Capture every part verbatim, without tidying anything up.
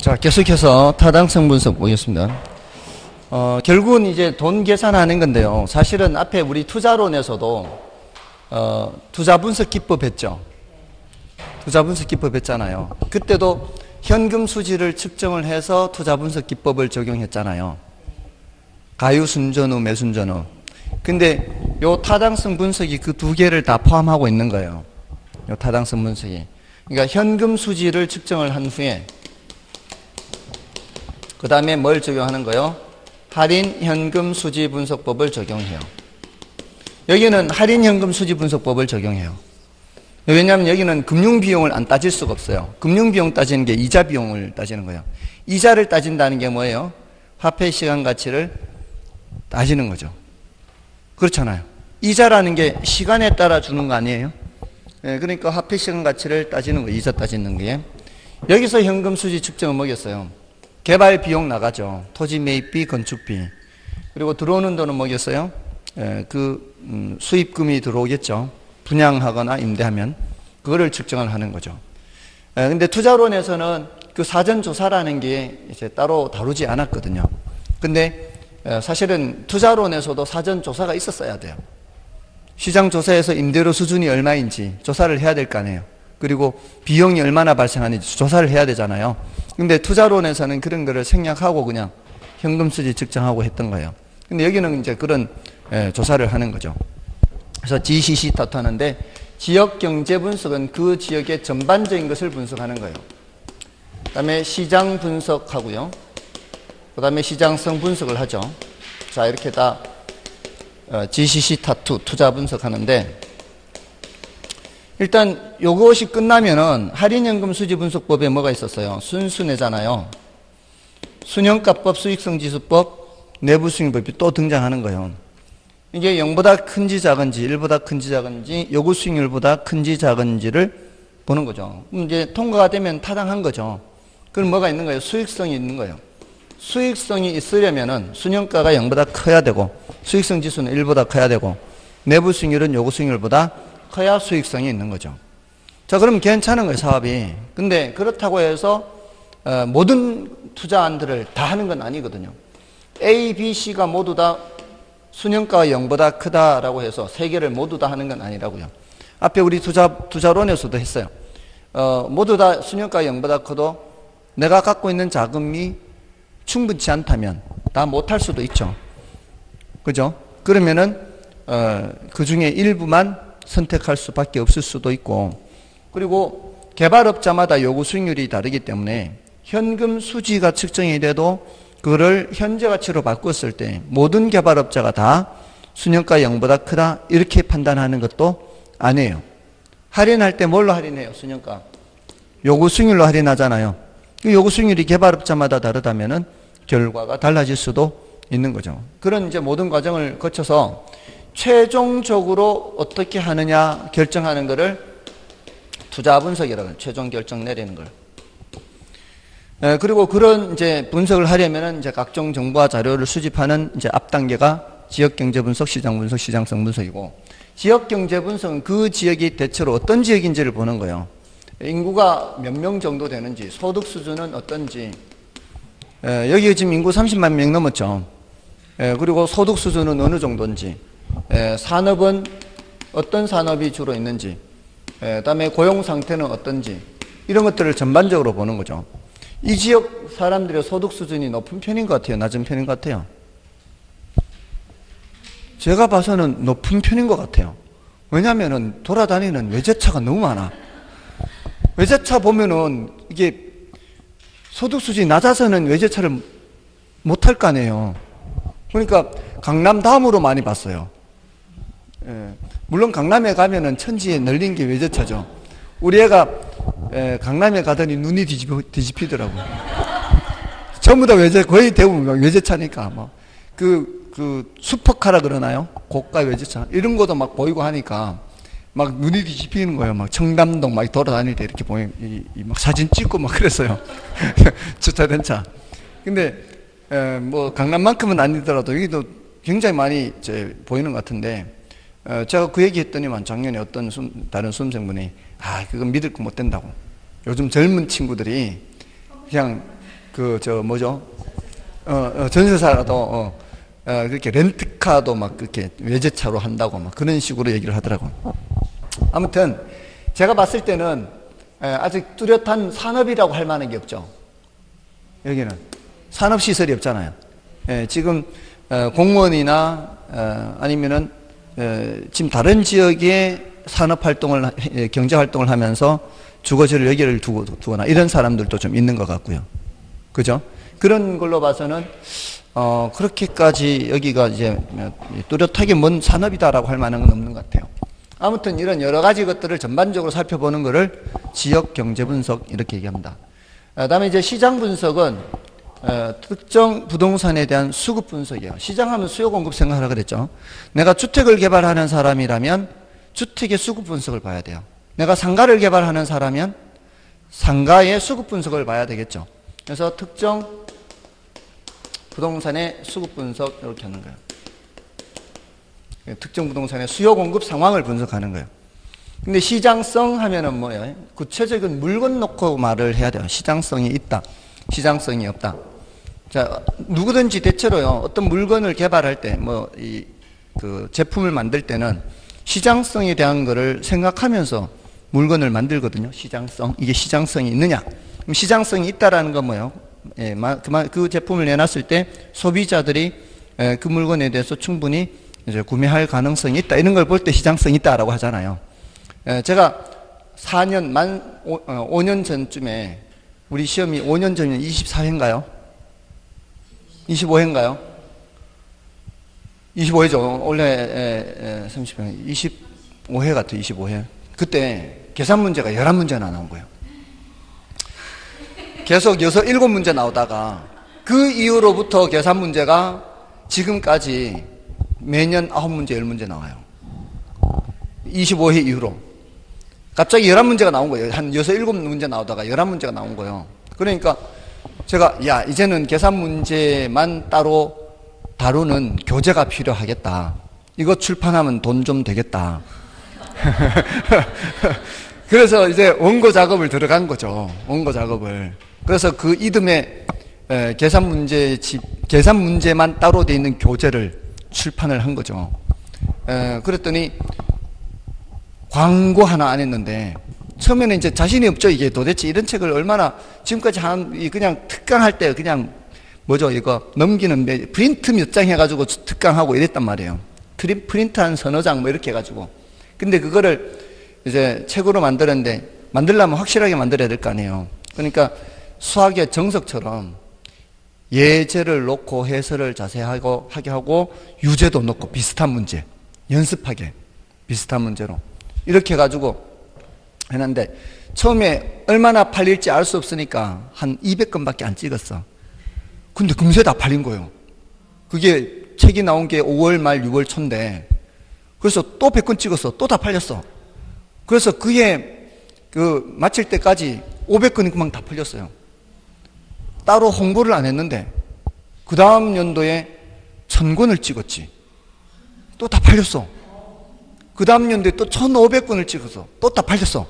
자, 계속해서 타당성 분석 보겠습니다. 어, 결국은 이제 돈 계산하는 건데요. 사실은 앞에 우리 투자론에서도 어, 투자 분석 기법 했죠. 투자 분석 기법 했잖아요. 그때도 현금 수지를 측정을 해서 투자 분석 기법을 적용했잖아요. 가유순전후, 매순전후. 근데 요 타당성 분석이 그 두 개를 다 포함하고 있는 거예요. 요 타당성 분석이. 그러니까 현금 수지를 측정을 한 후에 그 다음에 뭘 적용하는 거예요? 할인 현금 수지 분석법을 적용해요. 여기는 할인 현금 수지 분석법을 적용해요. 왜냐하면 여기는 금융 비용을 안 따질 수가 없어요. 금융 비용 따지는 게 이자 비용을 따지는 거예요. 이자를 따진다는 게 뭐예요? 화폐 시간 가치를 따지는 거죠. 그렇잖아요. 이자라는 게 시간에 따라 주는 거 아니에요? 네, 그러니까 화폐 시간 가치를 따지는 거, 이자 따지는 게. 여기서 현금 수지 측정은 뭐겠어요? 개발 비용 나가죠. 토지 매입비, 건축비. 그리고 들어오는 돈은 뭐겠어요? 예, 그 음, 수입금이 들어오겠죠. 분양하거나 임대하면 그거를 측정을 하는 거죠. 예, 근데 투자론에서는 그 사전 조사라는 게 이제 따로 다루지 않았거든요. 근데 예, 사실은 투자론에서도 사전 조사가 있었어야 돼요. 시장 조사에서 임대료 수준이 얼마인지 조사를 해야 될 거 아니에요. 그리고 비용이 얼마나 발생하는지 조사를 해야 되잖아요. 근데 투자론에서는 그런 거를 생략하고 그냥 현금 수지 측정하고 했던 거예요. 근데 여기는 이제 그런 예, 조사를 하는 거죠. 그래서 지씨씨 타투 하는데 지역 경제 분석은 그 지역의 전반적인 것을 분석하는 거예요. 그 다음에 시장 분석하고요. 그 다음에 시장성 분석을 하죠. 자, 이렇게 다 어, 지씨씨 타투 투자 분석하는데 일단 요것이 끝나면은 할인연금 수지 분석법에 뭐가 있었어요? 순수내잖아요. 순형가법, 수익성지수법, 내부수익법이 또 등장하는 거예요. 이게 영보다 큰지 작은지, 일보다 큰지 작은지, 요구 수익률보다 큰지 작은지를 보는 거죠. 그럼 이제 통과가 되면 타당한 거죠. 그럼 뭐가 있는 거예요? 수익성이 있는 거예요. 수익성이 있으려면은 순형가가 영보다 커야 되고, 수익성 지수는 일보다 커야 되고, 내부 수익률은 요구 수익률보다 커야 수익성이 있는 거죠. 자, 그러면 괜찮은 거예요, 사업이. 근데 그렇다고 해서 어, 모든 투자안들을 다 하는 건 아니거든요. A, B, C가 모두 다 순형가가 영보다 크다라고 해서 세 개를 모두 다 하는 건 아니라고요. 앞에 우리 투자, 투자론에서도 했어요. 어, 모두 다 순형가가 영보다 커도 내가 갖고 있는 자금이 충분치 않다면 다 못할 수도 있죠. 그죠? 그러면은 어, 그 중에 일부만 선택할 수밖에 없을 수도 있고, 그리고 개발업자마다 요구 수익률이 다르기 때문에 현금 수지가 측정이 돼도 그거를 현재 가치로 바꿨을 때 모든 개발업자가 다 순형가 영보다 크다 이렇게 판단하는 것도 아니에요. 할인할 때 뭘로 할인해요? 순형가 요구 수익률로 할인하잖아요. 그 요구 수익률이 개발업자마다 다르다면은 결과가 달라질 수도 있는 거죠. 그런 이제 모든 과정을 거쳐서 최종적으로 어떻게 하느냐 결정하는 거를 투자 분석이라고 해요. 최종 결정 내리는 걸. 예, 그리고 그런 이제 분석을 하려면은 이제 각종 정보와 자료를 수집하는 이제 앞 단계가 지역 경제 분석, 시장 분석, 시장성 분석이고, 지역 경제 분석은 그 지역이 대체로 어떤 지역인지를 보는 거예요. 인구가 몇 명 정도 되는지, 소득 수준은 어떤지. 예, 여기 지금 인구 삼십만 명 넘었죠. 예, 그리고 소득 수준은 어느 정도인지. 예, 산업은 어떤 산업이 주로 있는지, 예, 그다음에 고용 상태는 어떤지, 이런 것들을 전반적으로 보는 거죠. 이 지역 사람들의 소득 수준이 높은 편인 것 같아요? 낮은 편인 것 같아요? 제가 봐서는 높은 편인 것 같아요. 왜냐하면 돌아다니는 외제차가 너무 많아. 외제차 보면은 이게 소득 수준이 낮아서는 외제차를 못 탈 거 아니에요. 그러니까 강남 다음으로 많이 봤어요. 예, 물론 강남에 가면은 천지에 널린 게 외제차죠. 우리 애가 예, 강남에 가더니 눈이 뒤집, 뒤집히더라고요. 전부 다 외제, 거의 대부분 외제차니까 뭐 그, 그 슈퍼카라 그러나요? 고가 외제차 이런 것도 막 보이고 하니까 막 눈이 뒤집히는 거예요. 막 청담동 막 돌아다닐 때 이렇게 보이, 이, 이 막 사진 찍고 막 그랬어요. 주차된 차. 근데 에, 뭐 강남만큼은 아니더라도 여기도 굉장히 많이 이제 보이는 것 같은데, 어, 제가 그 얘기 했더니만 작년에 어떤 수, 다른 수험생분이 아 그건 믿을 거 못 된다고. 요즘 젊은 친구들이 그냥 그, 저, 뭐죠? 어, 어 전세사라도, 어, 어, 그렇게 렌트카도 막 그렇게 외제차로 한다고 막 그런 식으로 얘기를 하더라고. 아무튼, 제가 봤을 때는 에, 아직 뚜렷한 산업이라고 할 만한 게 없죠. 여기는. 산업시설이 없잖아요. 에, 지금, 어, 공무원이나, 어, 아니면은, 어, 지금 다른 지역에 산업활동을, 경제활동을 하면서 주거지를 여기를 두고, 두거나 이런 사람들도 좀 있는 것 같고요. 그죠? 그런 걸로 봐서는, 어, 그렇게까지 여기가 이제 뚜렷하게 뭔 산업이다라고 할 만한 건 없는 것 같아요. 아무튼 이런 여러 가지 것들을 전반적으로 살펴보는 것을 지역 경제 분석 이렇게 얘기합니다. 그 다음에 이제 시장 분석은 어, 특정 부동산에 대한 수급 분석이에요. 시장하면 수요 공급 생각하라 그랬죠. 내가 주택을 개발하는 사람이라면 주택의 수급 분석을 봐야 돼요. 내가 상가를 개발하는 사람이면 상가의 수급 분석을 봐야 되겠죠. 그래서 특정 부동산의 수급 분석 이렇게 하는 거예요. 특정 부동산의 수요 공급 상황을 분석하는 거예요. 근데 시장성 하면은 뭐예요? 구체적인 물건 놓고 말을 해야 돼요. 시장성이 있다. 시장성이 없다. 자, 누구든지 대체로요. 어떤 물건을 개발할 때 뭐 이 그 제품을 만들 때는 시장성에 대한 거를 생각하면서 물건을 만들거든요. 시장성. 이게 시장성이 있느냐? 그럼 시장성이 있다라는 건 뭐예요? 예, 그 제품을 내놨을 때 소비자들이 그 물건에 대해서 충분히 이제 구매할 가능성이 있다. 이런 걸 볼 때 시장성이 있다라고 하잖아요. 제가 사 년, 만 오 년 전쯤에 우리 시험이 오 년 전이면 이십사 회인가요? 이십오 회인가요? 이십오 회죠. 원래 삼십 회, 이십오 회 같아요. 이십오 회. 그때 계산 문제가 열한 문제나 나온 거예요. 계속 여섯, 일곱 문제 나오다가 그 이후로부터 계산 문제가 지금까지 매년 아홉 문제, 열 문제 나와요. 이십오 회 이후로. 갑자기 열한 문제가 나온 거예요. 한 여섯, 일곱 문제 나오다가 열한 문제가 나온 거예요. 그러니까 제가 야 이제는 계산 문제만 따로 다루는 교재가 필요하겠다. 이거 출판하면 돈 좀 되겠다. 그래서 이제 원고 작업을 들어간 거죠. 원고 작업을. 그래서 그 이듬해 계산 문제 집, 계산 문제만 따로 돼 있는 교재를 출판을 한 거죠. 에, 그랬더니 광고 하나 안 했는데 처음에는 이제 자신이 없죠. 이게 도대체 이런 책을 얼마나 지금까지 한 그냥 특강할 때 그냥 뭐죠 이거 넘기는 프린트 몇 장 해가지고 특강하고 이랬단 말이에요. 트림 프린트 한 서너 장 뭐 이렇게 해가지고. 근데 그거를 이제 책으로 만드는데 만들려면 확실하게 만들어야 될 거 아니에요. 그러니까 수학의 정석처럼 예제를 놓고 해설을 자세하게 하게 하고 유제도 놓고 비슷한 문제 연습하게 비슷한 문제로 이렇게 해가지고 했는데 처음에 얼마나 팔릴지 알 수 없으니까 한 이백 건밖에 안 찍었어. 근데 금세 다 팔린 거예요. 그게 책이 나온 게 오월 말 유월 초인데 그래서 또 백 건 찍었어. 또 다 팔렸어. 그래서 그해 그 마칠 때까지 오백 건이 금방 다 팔렸어요. 따로 홍보를 안 했는데 그 다음 연도에 천 권을 찍었지. 또 다 팔렸어. 그 다음 연도에 또 천오백 권을 찍어서 또 다 팔렸어.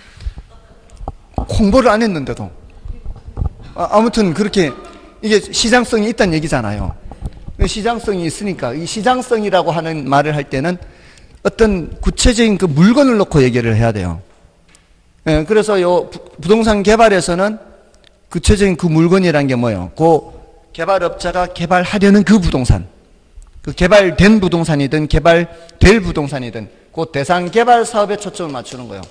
홍보를 안 했는데도. 아, 아무튼 그렇게 이게 시장성이 있다는 얘기잖아요. 시장성이 있으니까 이 시장성이라고 하는 말을 할 때는 어떤 구체적인 그 물건을 놓고 얘기를 해야 돼요. 예, 그래서 요 부동산 개발에서는 구체적인 그 물건이라는 게 뭐예요? 그 개발업자가 개발하려는 그 부동산. 그 개발된 부동산이든 개발될 부동산이든 그 대상 개발 사업에 초점을 맞추는 거예요.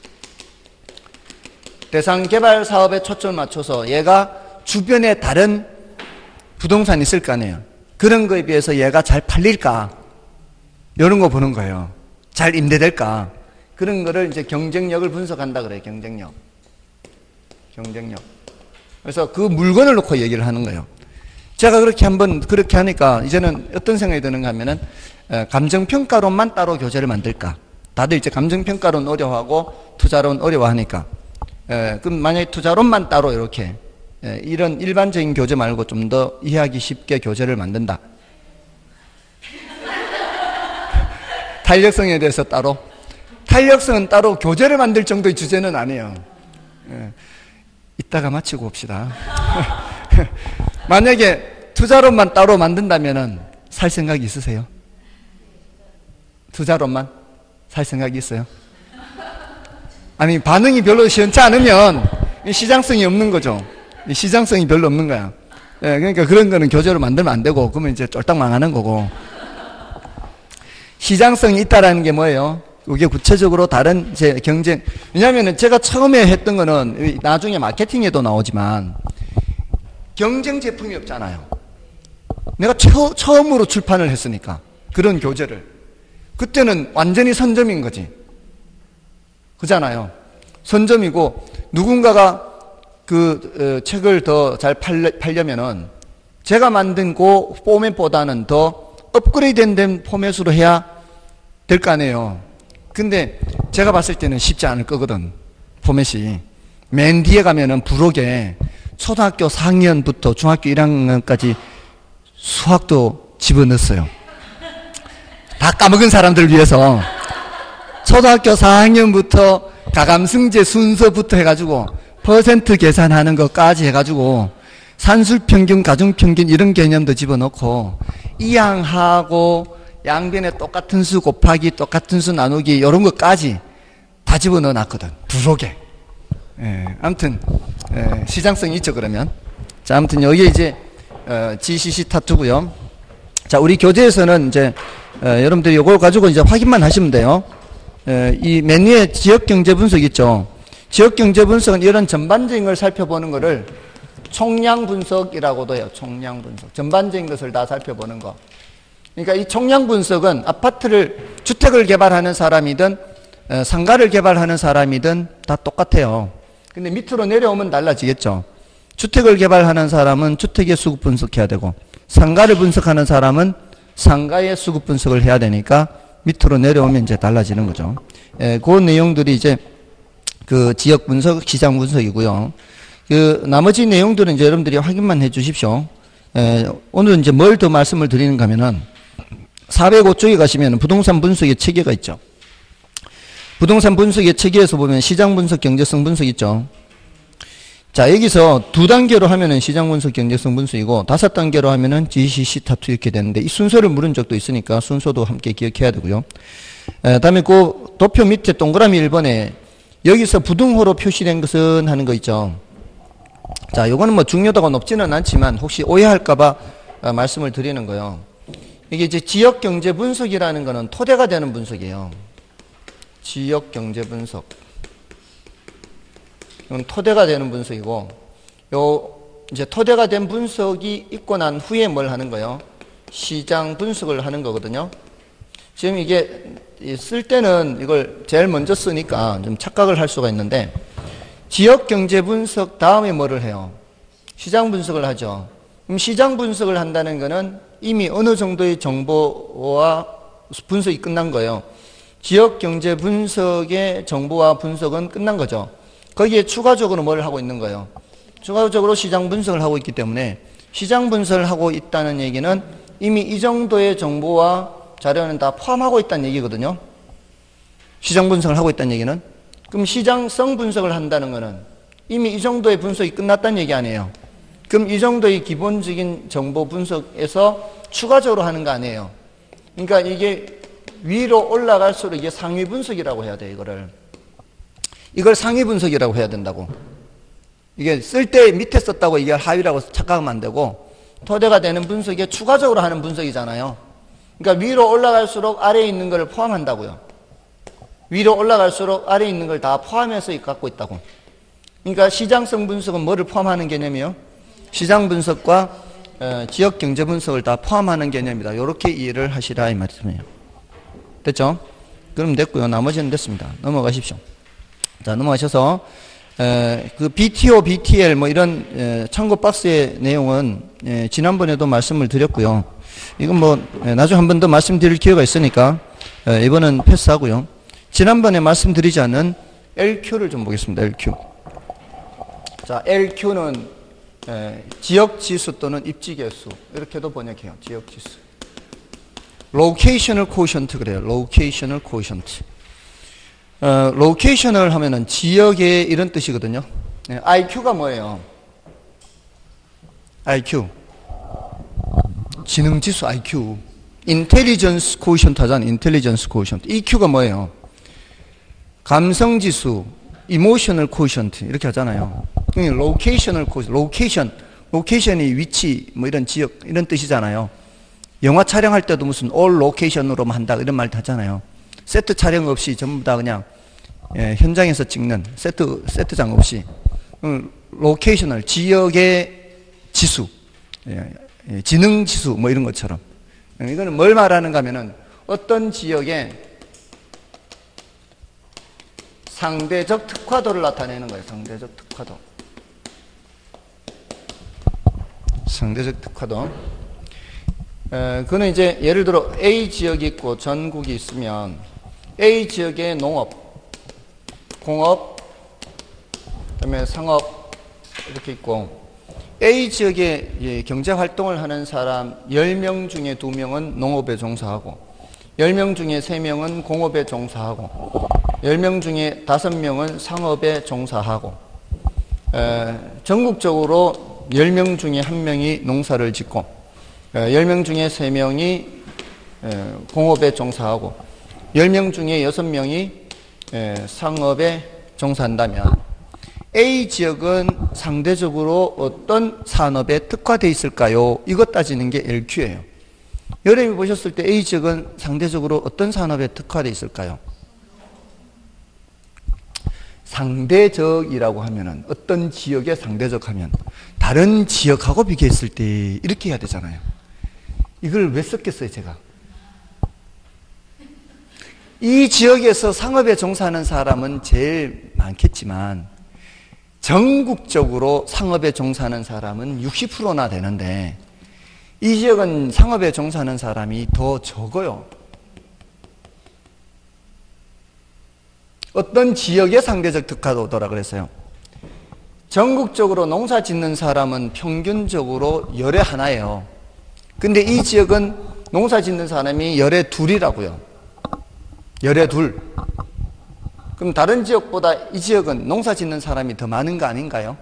대상 개발 사업에 초점을 맞춰서 얘가 주변에 다른 부동산이 있을 거 아니에요. 그런 거에 비해서 얘가 잘 팔릴까? 이런 거 보는 거예요. 잘 임대될까? 그런 거를 이제 경쟁력을 분석한다 그래요. 경쟁력. 경쟁력. 그래서 그 물건을 놓고 얘기를 하는 거예요. 제가 그렇게 한번 그렇게 하니까 이제는 어떤 생각이 드는가 하면은 감정평가론만 따로 교재를 만들까? 다들 이제 감정평가론 어려워하고 투자론 어려워하니까. 에, 그럼 만약에 투자론만 따로 이렇게 에, 이런 일반적인 교재 말고 좀 더 이해하기 쉽게 교재를 만든다. 탄력성에 대해서 따로. 탄력성은 따로 교재를 만들 정도의 주제는 아니에요. 에, 이따가 마치고 봅시다. 만약에 투자론만 따로 만든다면은 살 생각이 있으세요? 투자론만 살 생각이 있어요? 아니, 반응이 별로 시원치 않으면 시장성이 없는 거죠. 시장성이 별로 없는 거야. 예, 그러니까 그런 거는 교재로 만들면 안 되고, 그러면 이제 쫄딱 망하는 거고. 시장성이 있다라는 게 뭐예요? 이게 구체적으로 다른 제 경쟁, 왜냐면은 제가 처음에 했던 거는 나중에 마케팅에도 나오지만 경쟁 제품이 없잖아요. 내가 처, 처음으로 출판을 했으니까 그런 교재를. 그때는 완전히 선점인 거지. 그잖아요. 선점이고 누군가가 그 어, 책을 더 잘 팔려면은 제가 만든 그 포맷보다는 더 업그레이드된 포맷으로 해야 될 거 아니에요. 근데 제가 봤을 때는 쉽지 않을 거거든. 포맷이. 맨 뒤에 가면은 부록에 초등학교 사 학년부터 중학교 일 학년까지 수학도 집어넣었어요. 다 까먹은 사람들 위해서 초등학교 사 학년부터 가감승제 순서부터 해가지고 퍼센트 계산하는 것까지 해가지고 산술평균, 가중평균 이런 개념도 집어넣고 이항하고 양변에 똑같은 수 곱하기 똑같은 수 나누기 이런 것까지 다 집어넣어 놨거든. 부록에. 예, 아무튼 예, 시장성이 있죠. 그러면 자, 아무튼 여기 이제 어, 지씨씨 타투고요. 자, 우리 교재에서는 이제 어, 여러분들이 이걸 가지고 이제 확인만 하시면 돼요. 에, 이 맨 위에 지역경제 분석 있죠. 지역경제 분석은 이런 전반적인 걸 살펴보는 거를 총량 분석이라고도 해요. 총량 분석. 전반적인 것을 다 살펴보는 거. 그러니까 이 총량 분석은 아파트를, 주택을 개발하는 사람이든 에, 상가를 개발하는 사람이든 다 똑같아요. 근데 밑으로 내려오면 달라지겠죠. 주택을 개발하는 사람은 주택의 수급 분석해야 되고 상가를 분석하는 사람은 상가의 수급 분석을 해야 되니까 밑으로 내려오면 이제 달라지는 거죠. 예, 그 내용들이 이제 그 지역 분석, 시장 분석이고요. 그 나머지 내용들은 이제 여러분들이 확인만 해 주십시오. 예, 오늘 이제 뭘 더 말씀을 드리는가 하면은 사백오 쪽에 가시면 부동산 분석의 체계가 있죠. 부동산 분석의 체계에서 보면 시장 분석, 경제성 분석 있죠. 자, 여기서 두 단계로 하면은 시장 분석, 경제성 분석이고 다섯 단계로 하면은 지씨씨 타투 이렇게 되는데 이 순서를 물은 적도 있으니까 순서도 함께 기억해야 되고요. 에, 다음에 그 도표 밑에 동그라미 일 번에 여기서 부등호로 표시된 것은 하는 거 있죠. 자, 요거는 뭐 중요도가 높지는 않지만 혹시 오해할까봐 어, 말씀을 드리는 거예요. 이게 이제 지역 경제 분석이라는 거는 토대가 되는 분석이에요. 지역 경제 분석. 이건 토대가 되는 분석이고, 요, 이제 토대가 된 분석이 있고 난 후에 뭘 하는 거예요? 시장 분석을 하는 거거든요. 지금 이게 쓸 때는 이걸 제일 먼저 쓰니까 좀 착각을 할 수가 있는데, 지역 경제 분석 다음에 뭐를 해요? 시장 분석을 하죠. 그럼 시장 분석을 한다는 거는 이미 어느 정도의 정보와 분석이 끝난 거예요. 지역 경제 분석의 정보와 분석은 끝난 거죠. 거기에 추가적으로 뭘 하고 있는 거예요? 추가적으로 시장 분석을 하고 있기 때문에 시장 분석을 하고 있다는 얘기는 이미 이 정도의 정보와 자료는 다 포함하고 있다는 얘기거든요. 시장 분석을 하고 있다는 얘기는. 그럼 시장성 분석을 한다는 거는 이미 이 정도의 분석이 끝났다는 얘기 아니에요. 그럼 이 정도의 기본적인 정보 분석에서 추가적으로 하는 거 아니에요. 그러니까 이게 위로 올라갈수록 이게 상위 분석이라고 해야 돼요. 이거를. 이걸 상위 분석이라고 해야 된다고. 이게 쓸 때 밑에 썼다고 이게 하위라고 착각하면 안 되고 토대가 되는 분석에 추가적으로 하는 분석이잖아요. 그러니까 위로 올라갈수록 아래에 있는 걸 포함한다고요. 위로 올라갈수록 아래에 있는 걸 다 포함해서 갖고 있다고. 그러니까 시장성 분석은 뭐를 포함하는 개념이요? 시장 분석과 어, 지역 경제 분석을 다 포함하는 개념이다. 이렇게 이해를 하시라 이 말씀이에요. 됐죠? 그럼 됐고요. 나머지는 됐습니다. 넘어가십시오. 자, 넘어가셔서 에, 그 비티오, 비티엘 뭐 이런 에, 참고 박스의 내용은 에, 지난번에도 말씀을 드렸고요. 이건 뭐 에, 나중에 한 번 더 말씀드릴 기회가 있으니까 에, 이번은 패스하고요. 지난번에 말씀드리지 않은 엘큐를 좀 보겠습니다. 엘큐. 자, 엘큐는 에, 지역지수 또는 입지계수 이렇게도 번역해요. 지역지수. 로케이셔널 코션트 그래요. 로케이셔널 코션트. 어, 로케이셔널 하면은 지역의 이런 뜻이거든요. 네, 아이큐가 뭐예요? 아이큐. 지능지수 아이큐. 인텔리전스 코이션트 하잖아요. 인텔리전스 코이션트. 이큐가 뭐예요? 감성지수, 이모셔널 코이션트 이렇게 하잖아요. 로케이셔널 코이션트, 로케이션, 로케이션이 위치, 뭐 이런 지역 이런 뜻이잖아요. 영화 촬영할 때도 무슨 올 로케이션으로만 한다 이런 말도 하잖아요. 세트 촬영 없이 전부 다 그냥 예, 현장에서 찍는 세트 세트장 없이 음, 로케이셔널 지역의 지수, 예, 예, 지능 지수 뭐 이런 것처럼 이거는 뭘 말하는가 하면은 어떤 지역에 상대적 특화도를 나타내는 거예요. 상대적 특화도. 상대적 특화도. 에, 그는 이제 예를 들어 A 지역이 있고 전국이 있으면 A 지역의 농업, 공업, 그다음에 상업 이렇게 있고 A 지역에 경제 활동을 하는 사람 열 명 중에 두 명은 농업에 종사하고 열 명 중에 세 명은 공업에 종사하고 열 명 중에 다섯 명은 상업에 종사하고 에, 전국적으로 열 명 중에 한 명이 농사를 짓고 에, 열 명 중에 세 명이 에, 공업에 종사하고 열 명 중에 여섯 명이 에, 상업에 종사한다면 A 지역은 상대적으로 어떤 산업에 특화되어 있을까요? 이것 따지는 게 엘큐예요. 여러분이 보셨을 때 A 지역은 상대적으로 어떤 산업에 특화되어 있을까요? 상대적이라고 하면은 어떤 지역에 상대적 하면 다른 지역하고 비교했을 때 이렇게 해야 되잖아요. 이걸 왜 썼겠어요, 제가? 이 지역에서 상업에 종사하는 사람은 제일 많겠지만 전국적으로 상업에 종사하는 사람은 육십 퍼센트나 되는데 이 지역은 상업에 종사하는 사람이 더 적어요. 어떤 지역의 상대적 특화도더라 그랬어요. 전국적으로 농사 짓는 사람은 평균적으로 열에 하나예요. 근데 이 지역은 농사 짓는 사람이 열에 둘이라고요. 열에 둘. 그럼 다른 지역보다 이 지역은 농사 짓는 사람이 더 많은 거 아닌가요?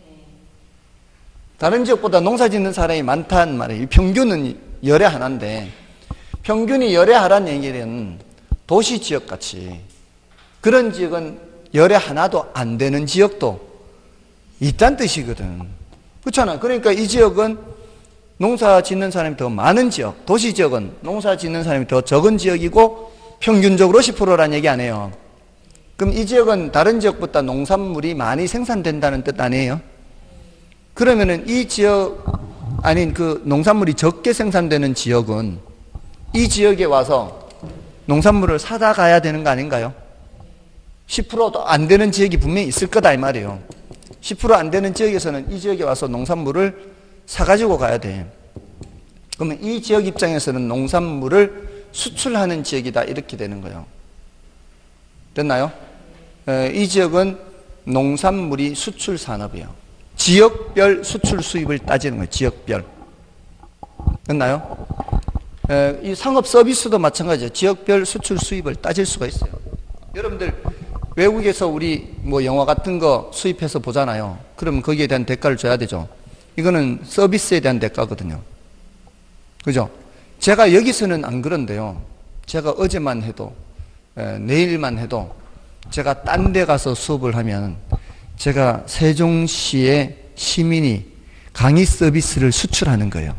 다른 지역보다 농사 짓는 사람이 많다는 말이에요. 평균은 열에 하나인데 평균이 열에 하나는 얘기는 도시 지역 같이 그런 지역은 열에 하나도 안 되는 지역도 있다는 뜻이거든. 그렇잖아요. 그러니까 이 지역은 농사 짓는 사람이 더 많은 지역, 도시 지역은 농사 짓는 사람이 더 적은 지역이고 평균적으로 십 퍼센트라는 얘기 안 해요. 그럼 이 지역은 다른 지역보다 농산물이 많이 생산된다는 뜻 아니에요? 그러면은 이 지역, 아닌 그 농산물이 적게 생산되는 지역은 이 지역에 와서 농산물을 사다 가야 되는 거 아닌가요? 십 퍼센트도 안 되는 지역이 분명히 있을 거다 이 말이에요. 십 퍼센트 안 되는 지역에서는 이 지역에 와서 농산물을 사가지고 가야 돼. 그러면 이 지역 입장에서는 농산물을 수출하는 지역이다 이렇게 되는 거예요. 됐나요? 에, 이 지역은 농산물이 수출 산업이에요. 지역별 수출 수입을 따지는 거예요. 지역별. 됐나요? 에, 이 상업 서비스도 마찬가지예요. 지역별 수출 수입을 따질 수가 있어요. 여러분들 외국에서 우리 뭐 영화 같은 거 수입해서 보잖아요. 그러면 거기에 대한 대가를 줘야 되죠. 이거는 서비스에 대한 대가거든요. 그죠? 제가 여기서는 안 그런데요. 제가 어제만 해도 에, 내일만 해도 제가 딴 데 가서 수업을 하면 제가 세종시의 시민이 강의 서비스를 수출하는 거예요.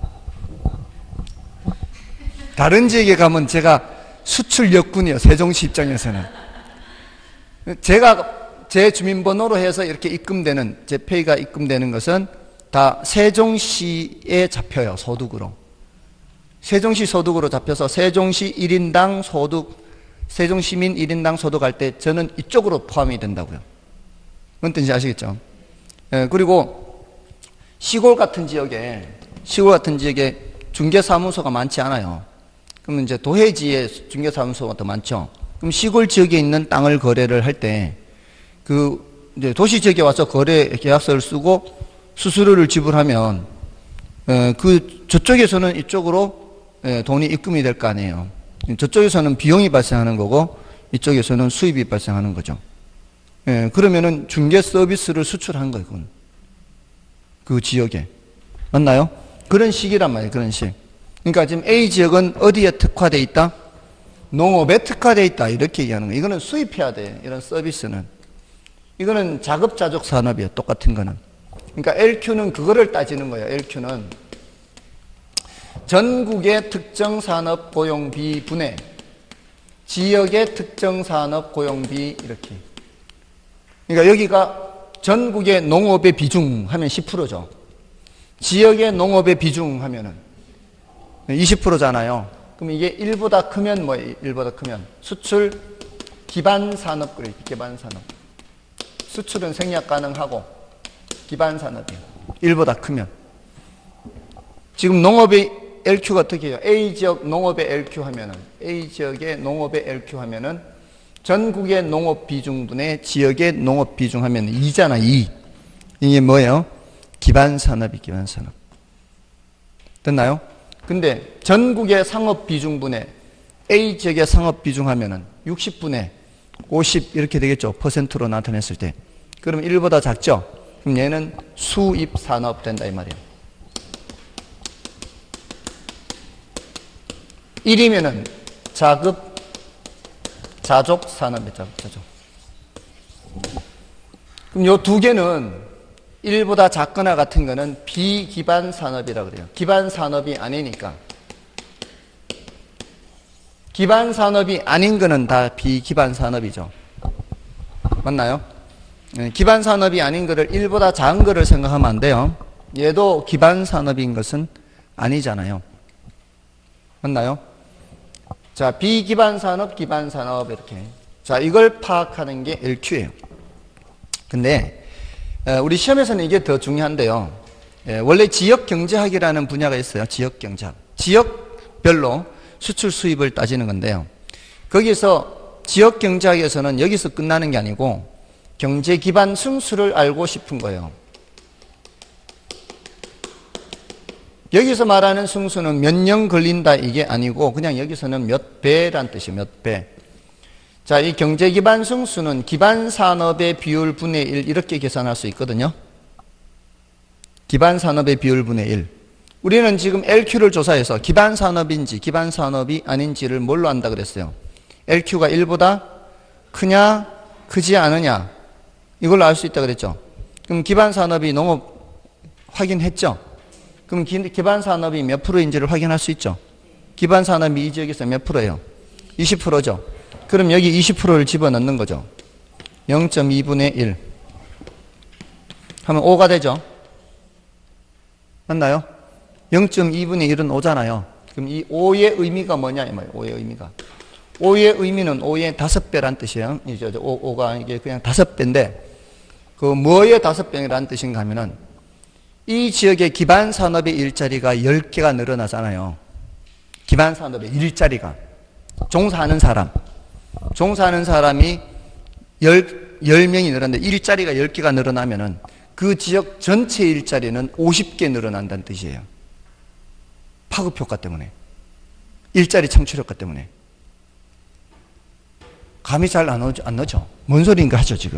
다른 지역에 가면 제가 수출 역군이에요. 세종시 입장에서는. 제가 제 주민번호로 해서 이렇게 입금되는, 제 페이가 입금되는 것은 다 세종시에 잡혀요. 소득으로. 세종시 소득으로 잡혀서 세종시 일 인당 소득, 세종시민 일 인당 소득할 때 저는 이쪽으로 포함이 된다고요. 뭔 뜻인지 아시겠죠? 예, 그리고 시골 같은 지역에, 시골 같은 지역에 중개사무소가 많지 않아요. 그러면 이제 도해지에 중개사무소가 더 많죠. 그럼 시골 지역에 있는 땅을 거래를 할 때, 그, 이제 도시 지역에 와서 거래 계약서를 쓰고 수수료를 지불하면, 에, 그, 저쪽에서는 이쪽으로 에, 돈이 입금이 될 거 아니에요. 저쪽에서는 비용이 발생하는 거고, 이쪽에서는 수입이 발생하는 거죠. 에, 그러면은 중개 서비스를 수출한 거예요, 그건. 그 지역에. 맞나요? 그런 식이란 말이에요. 그런 식. 그러니까 지금 A 지역은 어디에 특화되어 있다? 농업에 특화되어 있다. 이렇게 얘기하는 거예요. 이거는 수입해야 돼. 이런 서비스는. 이거는 자급자족 산업이에요. 똑같은 거는. 그러니까 엘큐는 그거를 따지는 거예요. 엘큐는 전국의 특정 산업 고용비 분해, 지역의 특정 산업 고용비 이렇게. 그러니까 여기가 전국의 농업의 비중 하면 십 퍼센트죠. 지역의 농업의 비중 하면은 이십 퍼센트잖아요. 그럼 이게 일보다 크면 뭐예요? 일보다 크면 수출 기반 산업 그래요. 기반 산업. 수출은 생략 가능하고 기반 산업이에요. 일보다 크면. 지금 농업의 엘큐가 어떻게 해요? A 지역 농업의 엘큐 하면은 A 지역의 농업의 엘큐 하면은 전국의 농업 비중분의 지역의 농업 비중 하면 이잖아, 이. 이게 뭐예요? 기반 산업이 기반 산업. 됐나요? 근데 전국의 상업 비중분의 A 지역의 상업 비중 하면은 육십 분의 오십 이렇게 되겠죠. 퍼센트로 나타냈을 때. 그럼 일보다 작죠? 그럼 얘는 수입 산업 된다 이 말이에요. 일이면은 자급 자족 산업이에요. 자급 자족. 그럼 요 두 개는 일보다 작거나 같은 거는 비기반 산업이라고 그래요. 기반 산업이 아니니까. 기반 산업이 아닌 거는 다 비기반 산업이죠. 맞나요? 기반 산업이 아닌 거를 일보다 작은 거를 생각하면 안 돼요. 얘도 기반 산업인 것은 아니잖아요. 맞나요? 자, 비기반 산업, 기반 산업 이렇게. 자, 이걸 파악하는 게 엘큐예요. 근데 우리 시험에서는 이게 더 중요한데요. 원래 지역경제학이라는 분야가 있어요. 지역경제학. 지역별로 수출 수입을 따지는 건데요. 거기서 지역경제학에서는 여기서 끝나는 게 아니고 경제 기반 승수를 알고 싶은 거예요. 여기서 말하는 승수는 몇 년 걸린다 이게 아니고 그냥 여기서는 몇 배란 뜻이에요. 몇 배. 자, 이 경제 기반 승수는 기반 산업의 비율 분의 일 이렇게 계산할 수 있거든요. 기반 산업의 비율 분의 일. 우리는 지금 엘큐를 조사해서 기반 산업인지 기반 산업이 아닌지를 뭘로 안다 그랬어요? 엘큐가 일보다 크냐 크지 않으냐 이걸로 알 수 있다 그랬죠. 그럼 기반 산업이 농업 확인했죠. 그럼 기반 산업이 몇 프로인지를 확인할 수 있죠. 기반 산업이 이 지역에서 몇 프로예요? 이십 퍼센트죠. 그럼 여기 이십 퍼센트를 집어넣는 거죠. 영 점 이 분의 일 하면 오가 되죠. 맞나요? 영 점 이 분의 일은 오잖아요. 그럼 이 오의 의미가 뭐냐 이 말이에요. 오의 의미가. 오의 의미는 오의 다섯 배란 뜻이에요. 이제 오, 오가 이게 그냥 다섯 배인데 그 뭐의 다섯 배라는 뜻인가 하면은 이 지역의 기반 산업의 일자리가 열 개가 늘어나잖아요. 기반 산업의 일자리가. 종사하는 사람. 종사하는 사람이 열, 열 명이 늘었는데 일자리가 열 개가 늘어나면은 그 지역 전체 일자리는 오십 개 늘어난다는 뜻이에요. 파급 효과 때문에. 일자리 창출 효과 때문에. 감이 잘 안 오죠? 안 오죠? 뭔 소리인가 하죠, 지금.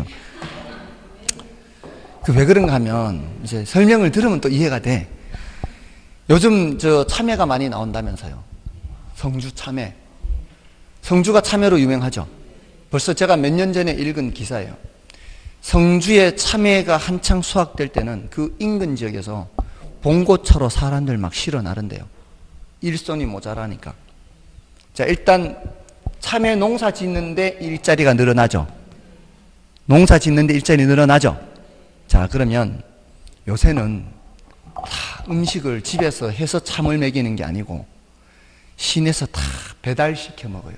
그 왜 그런가 하면 이제 설명을 들으면 또 이해가 돼. 요즘 저 참외가 많이 나온다면서요. 성주 참외. 성주가 참외로 유명하죠. 벌써 제가 몇 년 전에 읽은 기사예요. 성주에 참외가 한창 수확될 때는 그 인근 지역에서 봉고차로 사람들 막 실어 나른대요. 일손이 모자라니까. 자, 일단 참외 농사 짓는데 일자리가 늘어나죠. 농사 짓는데 일자리 늘어나죠. 자, 그러면 요새는 다 음식을 집에서 해서 참을 먹이는 게 아니고 시내에서 다 배달시켜 먹어요.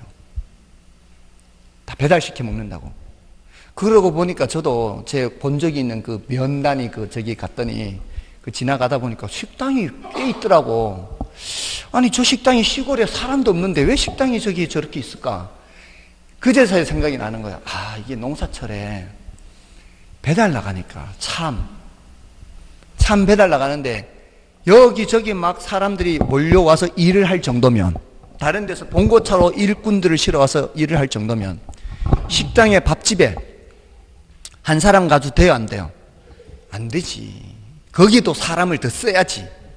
다 배달시켜 먹는다고. 그러고 보니까 저도 제 본 적이 있는 그 면단이 그 저기 갔더니 그 지나가다 보니까 식당이 꽤 있더라고. 아니, 저 식당이 시골에 사람도 없는데 왜 식당이 저기 저렇게 있을까? 그제서야 생각이 나는 거야. 아, 이게 농사철에 배달 나가니까 참, 참 배달 나가는데 여기저기 막 사람들이 몰려와서 일을 할 정도면 다른 데서 봉고차로 일꾼들을 실어와서 일을 할 정도면 식당에 밥집에 한 사람 가도 돼요 안 돼요? 안 되지. 거기도 사람을 더 써야지.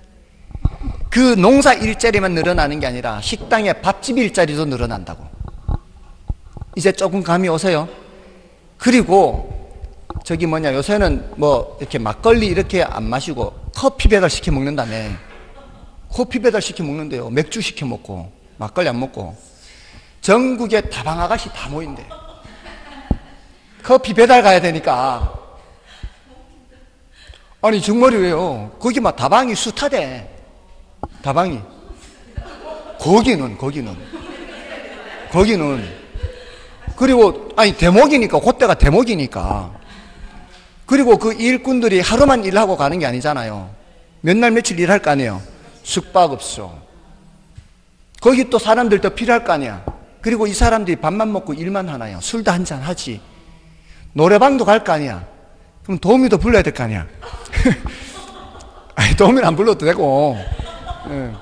그 농사 일자리만 늘어나는 게 아니라 식당에 밥집 일자리도 늘어난다고. 이제 조금 감이 오세요? 그리고 저기 뭐냐, 요새는 뭐 이렇게 막걸리 이렇게 안 마시고 커피 배달 시켜 먹는다며. 커피 배달 시켜 먹는데요. 맥주 시켜 먹고 막걸리 안 먹고 전국에 다방 아가씨 다 모인대. 커피 배달 가야 되니까. 아니 정말이 왜요? 거기 막 다방이 숱하대. 다방이. 거기는 거기는 거기는 그리고 아니 대목이니까, 그때가 대목이니까. 그리고 그 일꾼들이 하루만 일하고 가는 게 아니잖아요. 몇 날 며칠 일할 거 아니에요. 숙박업소. 거기 또 사람들 더 필요할 거 아니야. 그리고 이 사람들이 밥만 먹고 일만 하나요? 술도 한잔 하지. 노래방도 갈 거 아니야. 그럼 도우미도 불러야 될 거 아니야. 아니 도우미는 안 불러도 되고. 예.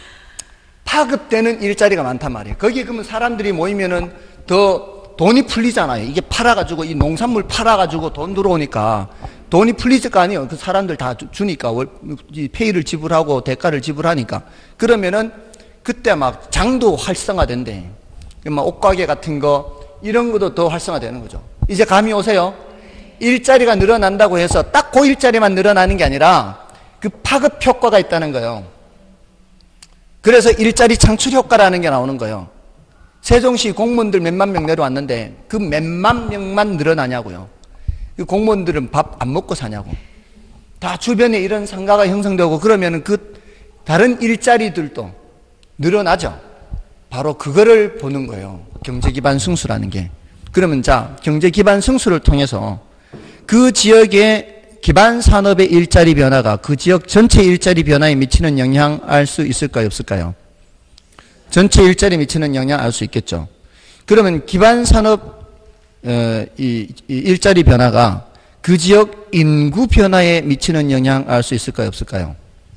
파급되는 일자리가 많단 말이에요. 거기에 그러면 사람들이 모이면은 더 돈이 풀리잖아요. 이게 팔아가지고, 이 농산물 팔아가지고 돈 들어오니까 돈이 풀리질 거 아니에요. 그 사람들 다 주니까, 월, 페이를 지불하고 대가를 지불하니까. 그러면은 그때 막 장도 활성화된대. 막 옷가게 같은 거, 이런 것도 더 활성화되는 거죠. 이제 감이 오세요? 일자리가 늘어난다고 해서 딱 그 일자리만 늘어나는 게 아니라 그 파급 효과가 있다는 거예요. 그래서 일자리 창출 효과라는 게 나오는 거예요. 세종시 공무원들 몇만 명 내려왔는데 그 몇만 명만 늘어나냐고요. 그 공무원들은 밥 안 먹고 사냐고. 다 주변에 이런 상가가 형성되고 그러면은 그 다른 일자리들도 늘어나죠. 바로 그거를 보는 거예요. 경제 기반 승수라는 게. 그러면 자, 경제 기반 승수를 통해서 그 지역의 기반 산업의 일자리 변화가 그 지역 전체 일자리 변화에 미치는 영향 알 수 있을까요, 없을까요? 전체 일자리에 미치는 영향 알 수 있겠죠. 그러면 기반 산업 어, 이, 이 일자리 변화가 그 지역 인구 변화에 미치는 영향 알 수 있을까요, 없을까요?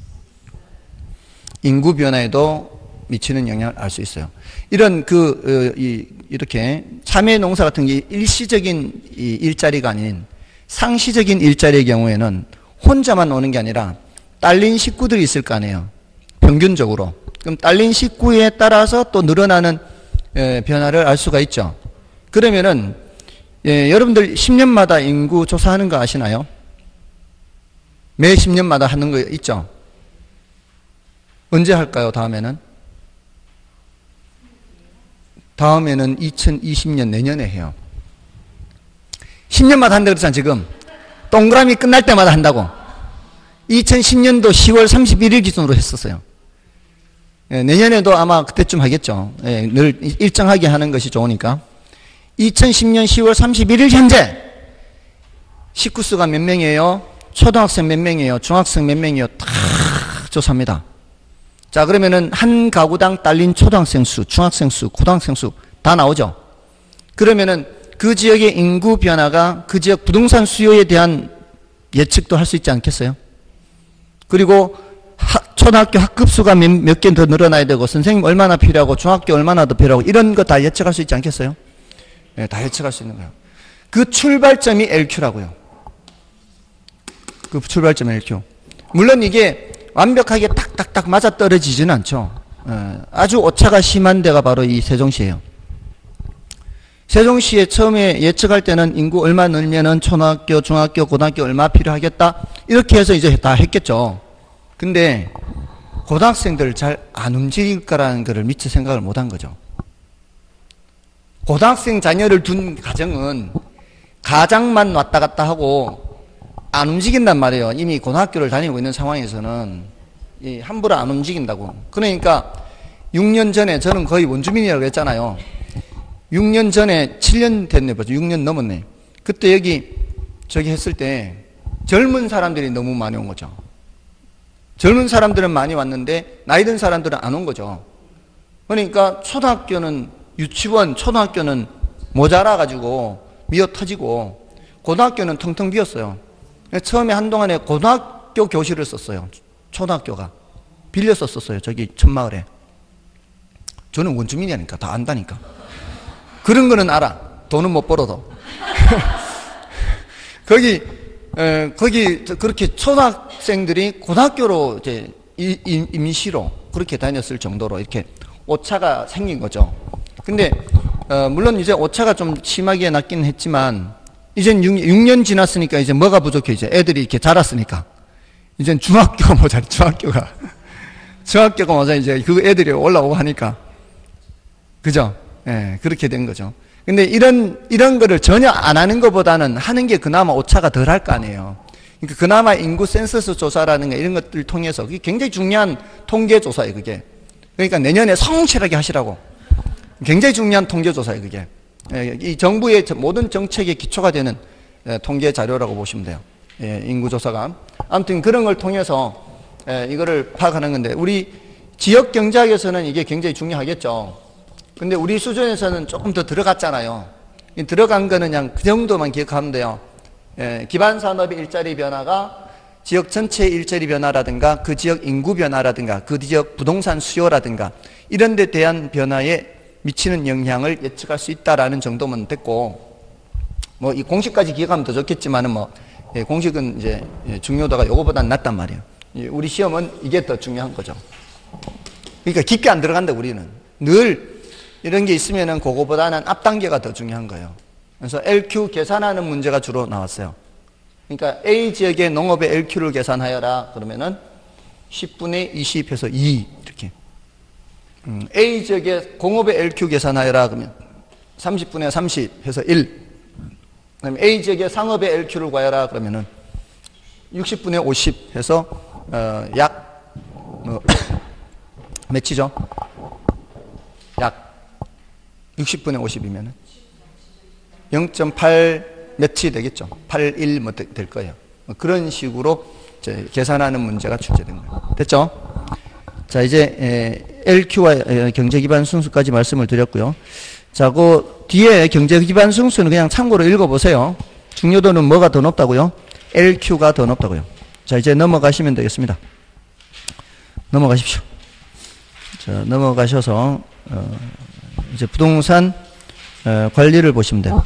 인구 변화에도 미치는 영향을 알 수 있어요. 이런 그 어, 이, 이렇게 참외 농사 같은 게 일시적인 이 일자리가 아닌 상시적인 일자리의 경우에는 혼자만 오는 게 아니라 딸린 식구들이 있을 거 아니에요. 평균적으로. 그럼 딸린 식구에 따라서 또 늘어나는 에, 변화를 알 수가 있죠. 그러면은 예, 여러분들 십 년마다 인구 조사하는 거 아시나요? 매 십 년마다 하는 거 있죠. 언제 할까요? 다음에는? 다음에는 이천이십 년 내년에 해요. 십 년마다 한다고 그랬잖아, 지금. 동그라미 끝날 때마다 한다고. 이천십 년도 시월 삼십일일 기준으로 했었어요. 예, 내년에도 아마 그때쯤 하겠죠. 예, 늘 일정하게 하는 것이 좋으니까. 이천십 년 시월 삼십일일 현재 식구 수가 몇 명이에요? 초등학생 몇 명이에요? 중학생 몇 명이에요? 다 조사합니다. 자, 그러면은 한 가구당 딸린 초등학생 수, 중학생 수, 고등학생 수 다 나오죠. 그러면은 그 지역의 인구 변화가 그 지역 부동산 수요에 대한 예측도 할 수 있지 않겠어요? 그리고 하, 초등학교 학급수가 몇 개 더 늘어나야 되고 선생님 얼마나 필요하고 중학교 얼마나 더 필요하고 이런 거 다 예측할 수 있지 않겠어요? 네, 다 예측할 수 있는 거예요. 그 출발점이 엘큐라고요. 그 출발점이 엘큐. 물론 이게 완벽하게 딱딱딱 맞아떨어지지는 않죠. 예, 아주 오차가 심한 데가 바로 이 세종시예요. 세종시에 처음에 예측할 때는 인구 얼마 늘면은 초등학교, 중학교, 고등학교 얼마 필요하겠다 이렇게 해서 이제 다 했겠죠. 근데 고등학생들 잘 안 움직일 거라는 것을 미처 생각을 못한 거죠. 고등학생 자녀를 둔 가정은 가장만 왔다 갔다 하고 안 움직인단 말이에요. 이미 고등학교를 다니고 있는 상황에서는 함부로 안 움직인다고. 그러니까 육 년 전에 저는 거의 원주민이라고 했잖아요. 육 년 전에 칠 년 됐네 벌써 육 년 넘었네. 그때 여기 저기 했을 때 젊은 사람들이 너무 많이 온 거죠. 젊은 사람들은 많이 왔는데 나이 든 사람들은 안 온 거죠. 그러니까 초등학교는 유치원, 초등학교는 모자라 가지고 미어 터지고 고등학교는 텅텅 비었어요. 처음에 한동안에 고등학교 교실을 썼어요. 초등학교가 빌려 썼었어요. 저기 천마을에. 저는 원주민이니까 다 안다니까. 그런 거는 알아. 돈은 못 벌어도. 거기 에, 거기 그렇게 초등학생들이 고등학교로 이제 이, 이, 임시로 그렇게 다녔을 정도로 이렇게 오차가 생긴 거죠. 근데 어, 물론 이제 오차가 좀 심하게 났긴 했지만 이젠 육 년 지났으니까 이제 뭐가 부족해? 이제 애들이 이렇게 자랐으니까 이젠 중학교 모자 중학교가 중학교가 모자 이제 그 애들이 올라오고 하니까 그죠? 예, 그렇게 된 거죠. 근데 이런 이런 거를 전혀 안 하는 것보다는 하는 게 그나마 오차가 덜 할 거 아니에요. 그러니까 그나마 인구 센서스 조사라든가 이런 것들을 통해서 그게 굉장히 중요한 통계 조사예요, 그게. 그러니까 내년에 성실하게 하시라고. 굉장히 중요한 통계 조사예요, 그게. 이 정부의 모든 정책의 기초가 되는 통계 자료라고 보시면 돼요. 인구 조사가. 아무튼 그런 걸 통해서 이거를 파악하는 건데 우리 지역 경제학에서는 이게 굉장히 중요하겠죠. 근데 우리 수준에서는 조금 더 들어갔잖아요. 들어간 거는 그냥 그 정도만 기억하면 돼요. 예, 기반 산업의 일자리 변화가 지역 전체의 일자리 변화라든가 그 지역 인구 변화라든가 그 지역 부동산 수요라든가 이런 데 대한 변화에 미치는 영향을 예측할 수 있다라는 정도면 됐고, 뭐 이 공식까지 기억하면 더 좋겠지만은 뭐 예, 공식은 이제 중요도가 요거보단 낮단 말이에요. 우리 시험은 이게 더 중요한 거죠. 그러니까 깊게 안 들어간다 우리는. 늘 이런 게 있으면은 그거보다는 앞 단계가 더 중요한 거예요. 그래서 엘큐 계산하는 문제가 주로 나왔어요. 그러니까 A 지역의 농업의 엘큐를 계산하여라 그러면은 십분의 이십 해서 이 이렇게. 음, A 지역의 공업의 엘큐 계산하여라 그러면 삼십분의 삼십 해서 일. 그다음에 A 지역의 상업의 엘큐를 구하여라 그러면은 육십분의 오십 해서 어, 약 어, 몇이죠? 약 육십분의 오십이면은 영 점 팔 몇이 되겠죠. 팔십일 뭐 될 거예요. 그런 식으로 이제 계산하는 문제가 출제된 거예요. 됐죠? 자, 이제 엘큐와 경제 기반 승수까지 말씀을 드렸고요. 자, 그 뒤에 경제 기반 승수는 그냥 참고로 읽어보세요. 중요도는 뭐가 더 높다고요? 엘큐가 더 높다고요. 자, 이제 넘어가시면 되겠습니다. 넘어가십시오. 자, 넘어가셔서 어, 이제 부동산 어, 관리를 보시면 돼요.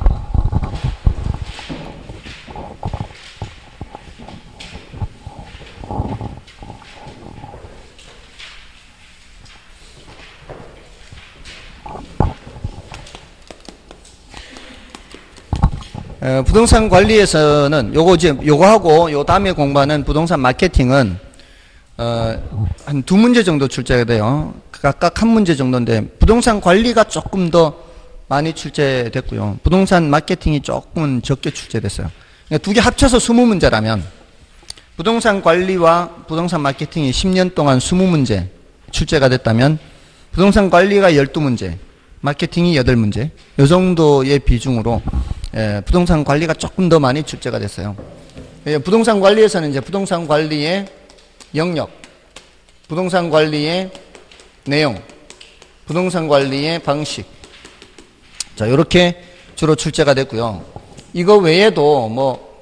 어, 부동산 관리에서는 요거 이제 요거하고 요 다음에 공부하는 부동산 마케팅은 어, 한 두 문제 정도 출제가 돼요. 각각 한 문제 정도인데 부동산 관리가 조금 더 많이 출제됐고요. 부동산 마케팅이 조금은 적게 출제됐어요. 그러니까 두 개 합쳐서 이십 문제라면 부동산 관리와 부동산 마케팅이 십 년 동안 이십 문제 출제가 됐다면 부동산 관리가 십이 문제, 마케팅이 여덟 문제 이 정도의 비중으로 예, 부동산 관리가 조금 더 많이 출제가 됐어요. 예, 부동산 관리에서는 이제 부동산 관리의 영역, 부동산 관리의 내용, 부동산 관리의 방식. 자, 요렇게 주로 출제가 됐고요. 이거 외에도 뭐,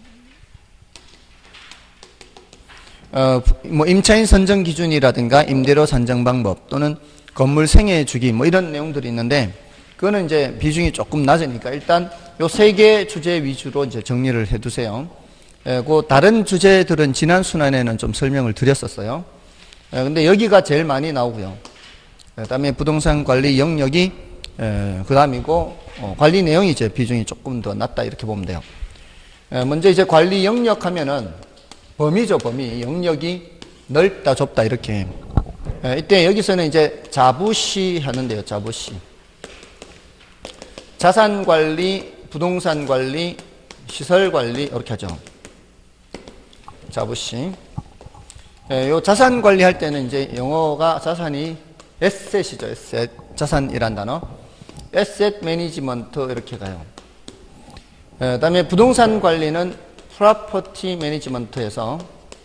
어, 뭐, 임차인 선정 기준이라든가 임대료 산정 방법 또는 건물 생애 주기 뭐 이런 내용들이 있는데 그거는 이제 비중이 조금 낮으니까 일단 요 세 개 주제 위주로 이제 정리를 해 두세요. 예, 그 다른 주제들은 지난 순환에는 좀 설명을 드렸었어요. 예, 근데 여기가 제일 많이 나오고요. 그 다음에 부동산 관리 영역이 예, 그 다음이고 어, 관리 내용이 이제 비중이 조금 더 낮다 이렇게 보면 돼요. 예, 먼저 이제 관리 영역 하면은 범위죠, 범위. 영역이 넓다, 좁다 이렇게. 예, 이때 여기서는 이제 자부시 하는데요, 자부시. 자산 관리, 부동산 관리, 시설 관리 이렇게 하죠. 자부시. 예, 요 자산 관리할 때는 이제 영어가 자산이 에셋이죠, 에셋. 자산이란 단어. 에셋 매니지먼트 이렇게 가요. 예, 그다음에 부동산 관리는 프로퍼티 매니지먼트에서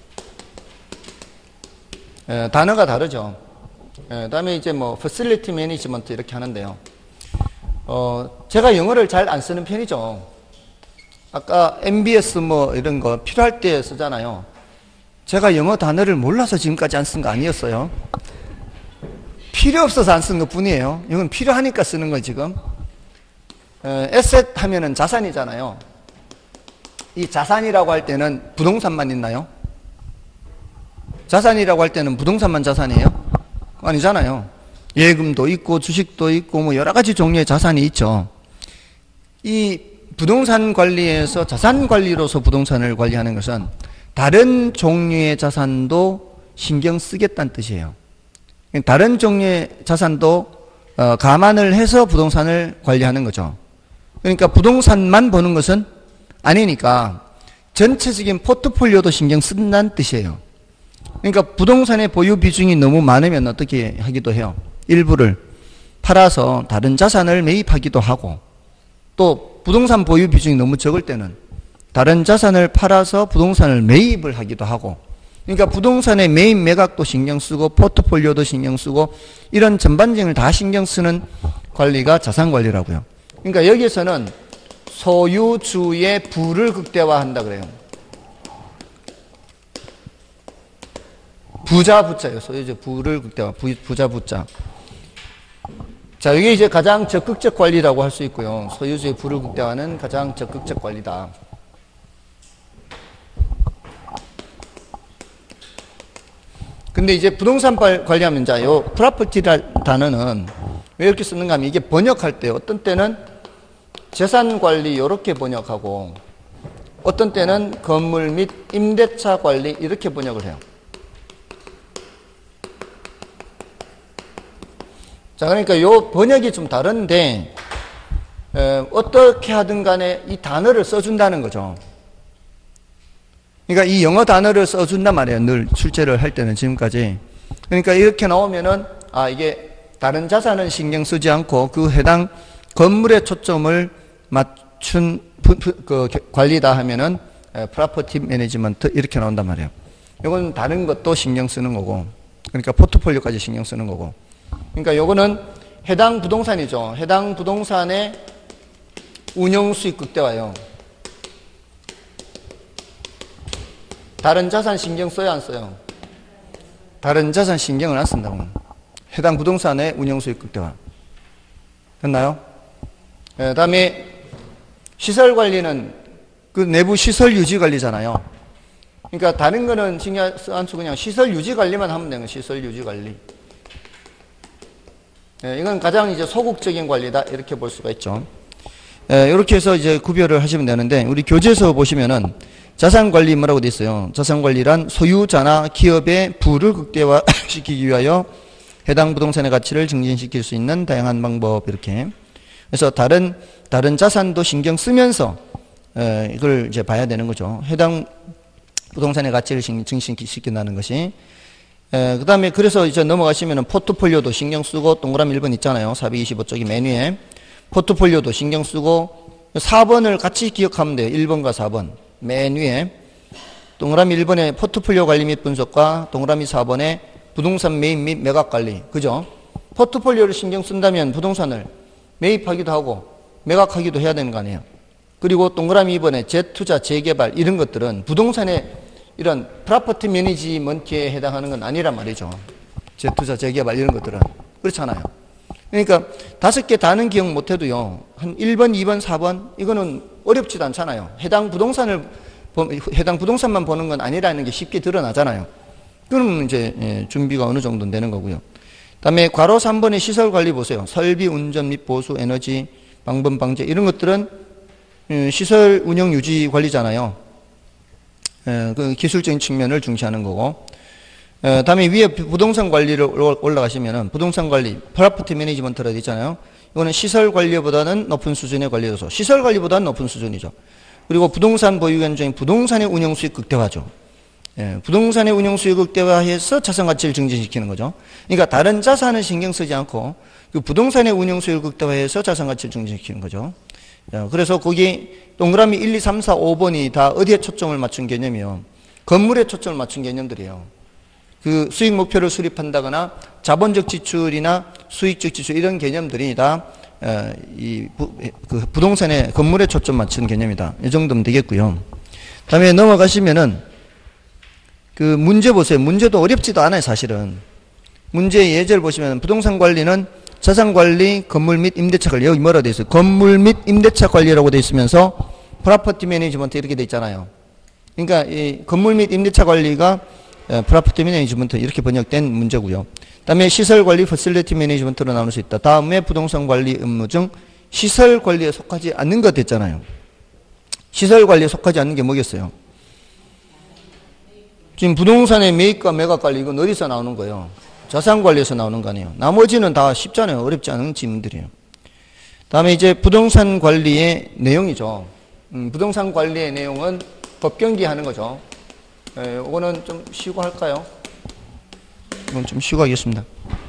예, 단어가 다르죠. 예, 그다음에 이제 뭐 facility 매니지먼트 이렇게 하는데요. 어, 제가 영어를 잘 안 쓰는 편이죠. 아까 엠비에스 뭐 이런 거 필요할 때 쓰잖아요. 제가 영어 단어를 몰라서 지금까지 안 쓴 거 아니었어요. 필요 없어서 안 쓴 것 뿐이에요. 이건 필요하니까 쓰는 거예요, 지금. 에, 에셋 하면은 자산이잖아요. 이 자산이라고 할 때는 부동산만 있나요? 자산이라고 할 때는 부동산만 자산이에요? 아니잖아요. 예금도 있고 주식도 있고 뭐 여러 가지 종류의 자산이 있죠. 이 부동산 관리에서 자산 관리로서 부동산을 관리하는 것은 다른 종류의 자산도 신경 쓰겠다는 뜻이에요. 다른 종류의 자산도 어, 감안을 해서 부동산을 관리하는 거죠. 그러니까 부동산만 보는 것은 아니니까 전체적인 포트폴리오도 신경 쓴다는 뜻이에요. 그러니까 부동산의 보유 비중이 너무 많으면 어떻게 하기도 해요. 일부를 팔아서 다른 자산을 매입하기도 하고, 또 부동산 보유 비중이 너무 적을 때는 다른 자산을 팔아서 부동산을 매입을 하기도 하고, 그러니까 부동산의 매입 매각도 신경 쓰고 포트폴리오도 신경 쓰고 이런 전반적인 다 신경 쓰는 관리가 자산 관리라고요. 그러니까 여기서는 소유주의 부를 극대화한다 그래요. 부자 부자예요. 소유주의 부를 극대화. 부, 부자 부자. 자, 이게 이제 가장 적극적 관리라고 할 수 있고요. 소유주의 부를 극대화는 가장 적극적 관리다. 근데 이제 부동산 관리하면 자, 요 프로퍼티라는 단어는 왜 이렇게 쓰는가 하면 이게 번역할 때 어떤 때는 재산 관리 이렇게 번역하고 어떤 때는 건물 및 임대차 관리 이렇게 번역을 해요. 자, 그러니까 요 번역이 좀 다른데 에, 어떻게 하든 간에 이 단어를 써준다는 거죠. 그러니까 이 영어 단어를 써준단 말이에요. 늘 출제를 할 때는 지금까지. 그러니까 이렇게 나오면은 아, 이게 다른 자산은 신경 쓰지 않고 그 해당 건물에 초점을 맞춘 부, 부, 그 관리다 하면은 프로퍼티 매니지먼트 이렇게 나온단 말이에요. 이건 다른 것도 신경 쓰는 거고, 그러니까 포트폴리오까지 신경 쓰는 거고. 그러니까 요거는 해당 부동산이죠. 해당 부동산의 운영 수익 극대화요. 다른 자산 신경 써야 안 써요? 다른 자산 신경을 안 쓴다고. 해당 부동산의 운영 수익 극대화. 됐나요? 그 다음에 시설 관리는 그 내부 시설 유지 관리잖아요. 그러니까 다른 거는 신경 안 쓰고 그냥 시설 유지 관리만 하면 되는 거예요. 시설 유지 관리. 예, 이건 가장 이제 소극적인 관리다 이렇게 볼 수가 있죠. 예, 이렇게 해서 이제 구별을 하시면 되는데 우리 교재에서 보시면은 자산관리 뭐라고 돼 있어요. 자산관리란 소유자나 기업의 부를 극대화시키기 위하여 해당 부동산의 가치를 증진시킬 수 있는 다양한 방법 이렇게. 그래서 다른 다른 자산도 신경 쓰면서 에, 이걸 이제 봐야 되는 거죠. 해당 부동산의 가치를 증진시킨다는 것이. 그 다음에 그래서 이제 넘어가시면은 포트폴리오도 신경 쓰고 동그라미 일 번 있잖아요. 사백이십오 쪽이 맨 위에. 포트폴리오도 신경 쓰고 사 번을 같이 기억하면 돼요. 일 번과 사 번. 맨 위에. 동그라미 일 번에 포트폴리오 관리 및 분석과 동그라미 사 번에 부동산 매입 및 매각 관리. 그죠? 포트폴리오를 신경 쓴다면 부동산을 매입하기도 하고 매각하기도 해야 되는 거 아니에요. 그리고 동그라미 이 번에 재투자, 재개발 이런 것들은 부동산의 이런 프로퍼티 매니지먼트에 해당하는 건 아니란 말이죠. 재투자, 재개발 이런 것들은. 그렇잖아요. 그러니까 다섯 개 다는 기억 못해도요. 한 일 번, 이 번, 사 번 이거는 어렵지도 않잖아요. 해당 부동산을 해당 부동산만 보는 건 아니라는 게 쉽게 드러나잖아요. 그러면 이제 예, 준비가 어느 정도는 되는 거고요. 그다음에 괄호 삼 번의 시설 관리 보세요. 설비, 운전 및 보수, 에너지, 방범 방제 이런 것들은 시설 운영 유지 관리잖아요. 예, 그 기술적인 측면을 중시하는 거고. 예, 다음에 위에 부동산 관리를 올라가시면은 부동산 관리, 프로퍼티 매니지먼트라고 있잖아요. 이거는 시설 관리보다는 높은 수준의 관리 요소. 시설 관리보다는 높은 수준이죠. 그리고 부동산 보유 견적인 부동산의 운영 수익 극대화죠. 예, 부동산의 운영 수익 극대화해서 자산 가치를 증진시키는 거죠. 그러니까 다른 자산은 신경 쓰지 않고 그 부동산의 운영 수익 극대화해서 자산 가치를 증진시키는 거죠. 예, 그래서 거기 동그라미 일, 이, 삼, 사, 오 번이 다 어디에 초점을 맞춘 개념이요? 건물에 초점을 맞춘 개념들이에요. 그 수익 목표를 수립한다거나 자본적 지출이나 수익적 지출 이런 개념들이 다 이 그 부동산의 건물에 초점 맞춘 개념이다. 이 정도면 되겠고요. 다음에 넘어가시면은 그 문제 보세요. 문제도 어렵지도 않아요, 사실은. 문제의 예제를 보시면 부동산 관리는 자산 관리, 건물 및 임대차 관리. 여기 뭐라고 돼 있어요? 건물 및 임대차 관리라고 돼 있으면서 프로퍼티 매니지먼트 이렇게 돼 있잖아요. 그러니까 이 건물 및 임대차 관리가 프로퍼티 매니지먼트 이렇게 번역된 문제고요. 다음에 시설 관리 퍼실리티 매니지먼트로 나눌 수 있다. 다음에 부동산 관리 업무 중 시설 관리에 속하지 않는 것 됐잖아요. 시설 관리에 속하지 않는 게 뭐겠어요? 지금 부동산의 매입과 매각 관리 이건 어디서 나오는 거예요? 자산 관리에서 나오는 거 아니에요. 나머지는 다 쉽잖아요. 어렵지 않은 질문들이에요. 다음에 이제 부동산 관리의 내용이죠. 음, 부동산 관리의 내용은 법 경기하는 거죠. 예, 이거는 좀 쉬고 할까요? 이건 좀 쉬고 하겠습니다.